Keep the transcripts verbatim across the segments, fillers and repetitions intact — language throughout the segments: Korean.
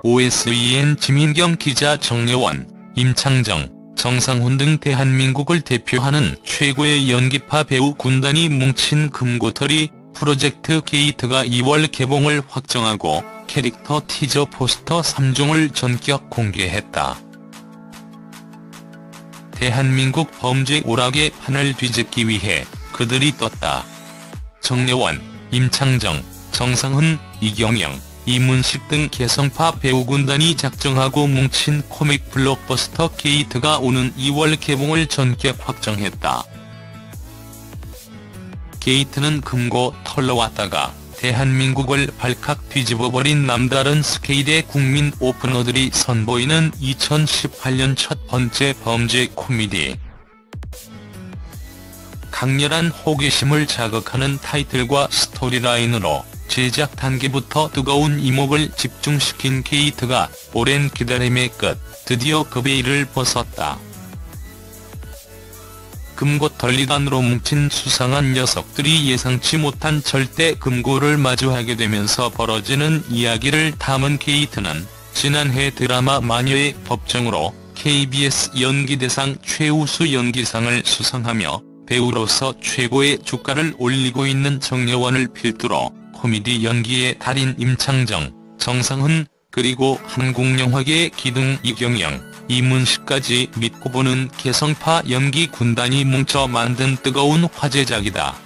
오에스이엔 지민경 기자, 정여원, 임창정, 정상훈 등 대한민국을 대표하는 최고의 연기파 배우 군단이 뭉친 금고털이 프로젝트 게이트가 이월 개봉을 확정하고 캐릭터 티저 포스터 삼 종을 전격 공개했다. 대한민국 범죄 오락의 판을 뒤집기 위해 그들이 떴다. 정여원, 임창정, 정상훈, 이경영, 이문식 등 개성파 배우 군단이 작정하고 뭉친 코믹 블록버스터 게이트가 오는 이월 개봉을 전격 확정했다. 게이트는 금고 털러 왔다가 대한민국을 발칵 뒤집어버린 남다른 스케일의 국민 오프너들이 선보이는 이천십팔 년 첫 번째 범죄 코미디. 강렬한 호기심을 자극하는 타이틀과 스토리라인으로 제작 단계부터 뜨거운 이목을 집중시킨 게이트가 오랜 기다림의 끝 드디어 그 베일을 벗었다. 금고털리단으로 뭉친 수상한 녀석들이 예상치 못한 절대 금고를 마주하게 되면서 벌어지는 이야기를 담은 게이트는 지난해 드라마 마녀의 법정으로 케이비에스 연기대상 최우수 연기상을 수상하며 배우로서 최고의 주가를 올리고 있는 정여원을 필두로 코미디 연기의 달인 임창정, 정상훈, 그리고 한국영화계의 기둥 이경영, 이문식까지 믿고 보는 개성파 연기 군단이 뭉쳐 만든 뜨거운 화제작이다.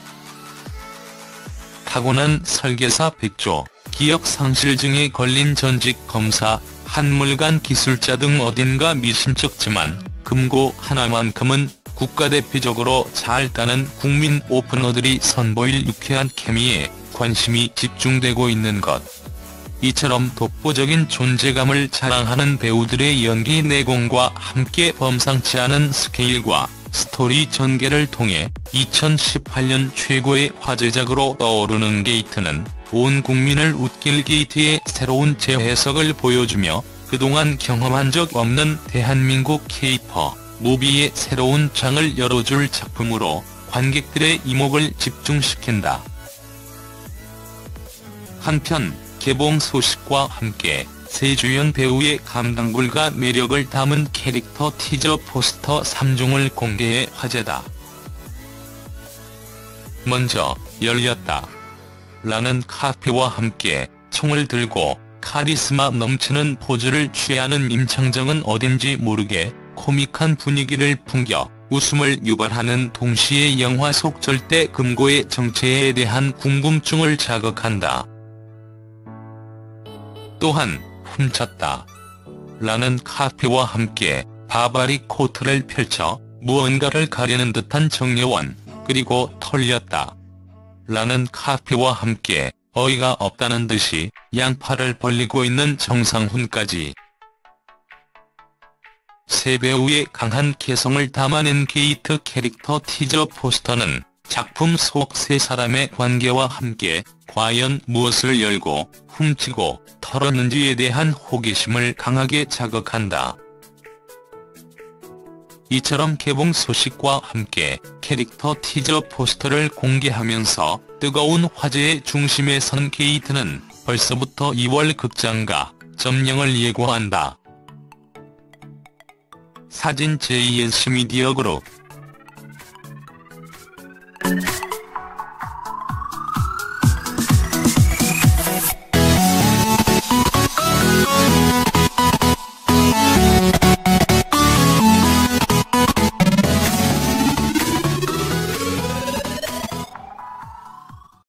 타고난 설계사 백조, 기억상실증에 걸린 전직 검사, 한물간 기술자 등 어딘가 미심쩍지만 금고 하나만큼은 국가대표적으로 잘 따는 국민 오프너들이 선보일 유쾌한 케미에 관심이 집중되고 있는 것. 이처럼 독보적인 존재감을 자랑하는 배우들의 연기 내공과 함께 범상치 않은 스케일과 스토리 전개를 통해 이천십팔 년 최고의 화제작으로 떠오르는 게이트는 온 국민을 웃길 게이트의 새로운 재해석을 보여주며 그동안 경험한 적 없는 대한민국 케이퍼 무비의 새로운 장을 열어줄 작품으로 관객들의 이목을 집중시킨다. 한편 개봉 소식과 함께 새 주연 배우의 감당불가 매력을 담은 캐릭터 티저 포스터 삼 종을 공개해 화제다. 먼저 열렸다. 라는 카피와 함께 총을 들고 카리스마 넘치는 포즈를 취하는 임창정은 어딘지 모르게 코믹한 분위기를 풍겨 웃음을 유발하는 동시에 영화 속 절대 금고의 정체에 대한 궁금증을 자극한다. 또한 훔쳤다. 라는 카피와 함께 바바리 코트를 펼쳐 무언가를 가리는 듯한 정여원, 그리고 털렸다. 라는 카피와 함께 어이가 없다는 듯이 양팔을 벌리고 있는 정상훈까지. 새 배우의 강한 개성을 담아낸 게이트 캐릭터 티저 포스터는 작품 속 세 사람의 관계와 함께 과연 무엇을 열고 훔치고 털었는지에 대한 호기심을 강하게 자극한다. 이처럼 개봉 소식과 함께 캐릭터 티저 포스터를 공개하면서 뜨거운 화제의 중심에 선 게이트는 벌써부터 이월 극장가 점령을 예고한다. 사진 제이에스미디어그룹